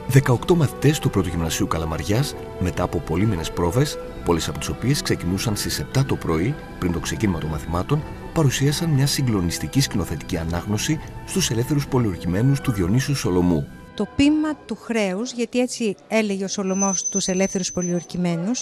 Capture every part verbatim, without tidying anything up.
δεκαοκτώ μαθητές του Πρώτου Γυμνασίου Καλαμαριάς, μετά από πολύμηνες πρόβες, πολλές από τις οποίες ξεκινούσαν στις επτά το πρωί, πριν το ξεκίνημα των μαθημάτων, παρουσίασαν μια συγκλονιστική σκηνοθετική ανάγνωση στους ελεύθερους πολιορκημένους του Διονύσου Σολομού. Το ποίημα του χρέους, γιατί έτσι έλεγε ο Σολομός τους ελεύθερους πολιορκημένους,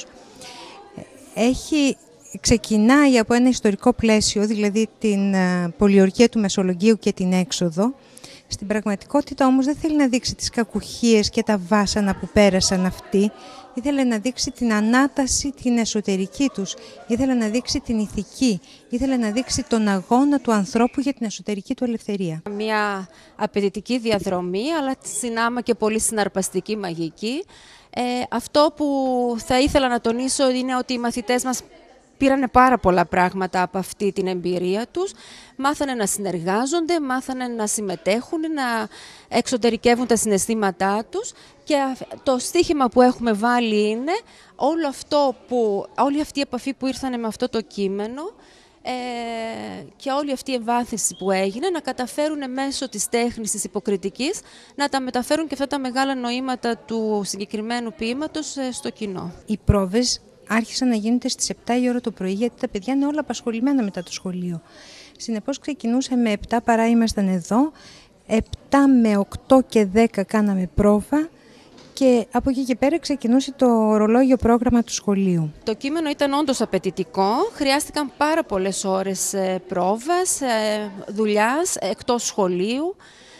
έχει, ξεκινάει από ένα ιστορικό πλαίσιο, δηλαδή την πολιορκία του Μεσολογγίου και την έξοδο. Στην πραγματικότητα όμως δεν θέλει να δείξει τις κακουχίες και τα βάσανα που πέρασαν αυτοί. Ήθελε να δείξει την ανάταση, την εσωτερική τους. Ήθελε να δείξει την ηθική. Ήθελε να δείξει τον αγώνα του ανθρώπου για την εσωτερική του ελευθερία. Μια απαιτητική διαδρομή, αλλά συνάμα και πολύ συναρπαστική, μαγική. Ε, αυτό που θα ήθελα να τονίσω είναι ότι οι μαθητές μας πήρανε πάρα πολλά πράγματα από αυτή την εμπειρία τους, μάθανε να συνεργάζονται, μάθανε να συμμετέχουν, να εξωτερικεύουν τα συναισθήματά τους και το στίχημα που έχουμε βάλει είναι όλο αυτό που, όλη αυτή η επαφή που ήρθανε με αυτό το κείμενο ε, και όλη αυτή η εμβάθυνση που έγινε να καταφέρουν μέσω της τέχνης της υποκριτικής να τα μεταφέρουν και αυτά τα μεγάλα νοήματα του συγκεκριμένου ποίηματος στο κοινό. Οι πρόβες άρχισαν να γίνονται στις επτά η ώρα το πρωί, γιατί τα παιδιά είναι όλα απασχολημένα μετά το σχολείο. Συνεπώς ξεκινούσαμε επτά παρά ήμασταν εδώ, επτά με οκτώ και δέκα κάναμε πρόβα και από εκεί και πέρα ξεκινούσε το ορολόγιο πρόγραμμα του σχολείου. Το κείμενο ήταν όντως απαιτητικό, χρειάστηκαν πάρα πολλές ώρες πρόβας, δουλειάς εκτός σχολείου.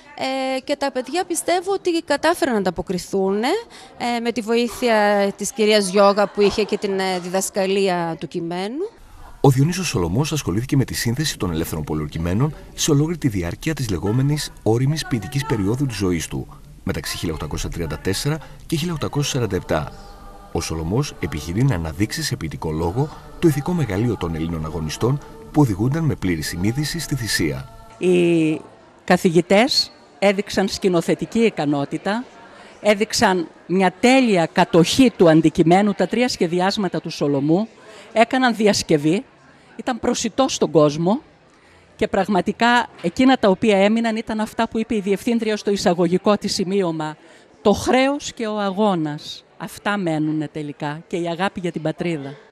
Ε, και τα παιδιά πιστεύω ότι κατάφεραν να ανταποκριθούν ε, με τη βοήθεια της κυρίας Γιώγα που είχε και την ε, διδασκαλία του κειμένου. Ο Διονύσος Σολομός ασχολήθηκε με τη σύνθεση των ελεύθερων πολιορκημένων σε ολόκληρη τη διάρκεια της λεγόμενης όριμης ποιητικής περίοδου της ζωής του, μεταξύ χίλια οκτακόσια τριάντα τέσσερα και χίλια οκτακόσια σαράντα επτά. Ο Σολομός επιχειρεί να αναδείξει σε ποιητικό λόγο το ηθικό μεγαλείο των Ελλήνων αγωνιστών που οδηγούνταν με πλήρη συνείδηση στη θυσία. Οι καθηγητές έδειξαν σκηνοθετική ικανότητα, έδειξαν μια τέλεια κατοχή του αντικειμένου, τα τρία σχεδιάσματα του Σολομού, έκαναν διασκευή, ήταν προσιτό στον κόσμο και πραγματικά εκείνα τα οποία έμειναν ήταν αυτά που είπε η Διευθύντρια στο εισαγωγικό της σημείωμα. Το χρέος και ο αγώνας, αυτά μένουν τελικά και η αγάπη για την πατρίδα.